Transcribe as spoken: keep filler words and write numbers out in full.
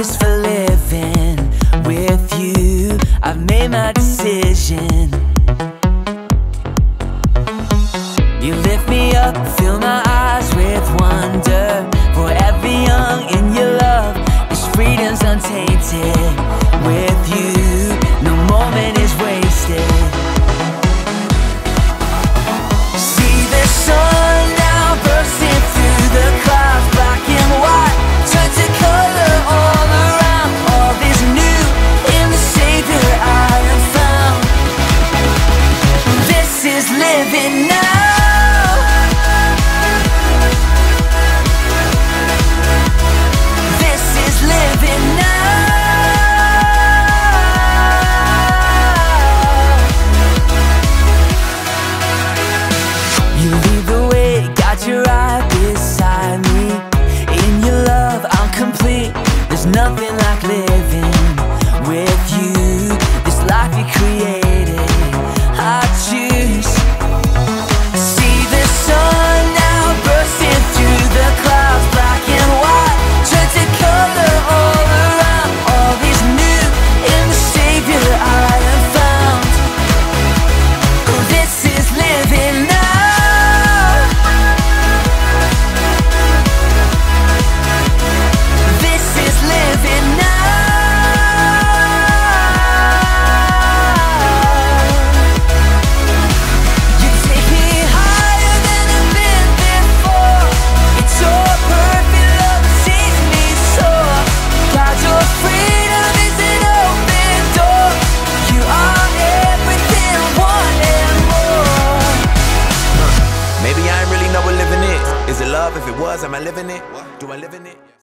just for living with you. I've made my decision. You lift me up, fill my eyes with wonder. Forever young in your love, this freedom's untainted. With you, no moment is wasted. See the sun now bursting through the clouds. Black and white turn to color all around. All is new in the Savior I have found. This is living now. You're right beside me. In your love I'm complete. There's nothing like living with you. This life you created, I choose. See the sun now bursting through the clouds. Black and white turn to color all around. All is new in the Savior I have found. This is living now. Is it love? If it was, am I living it? Do I live in it?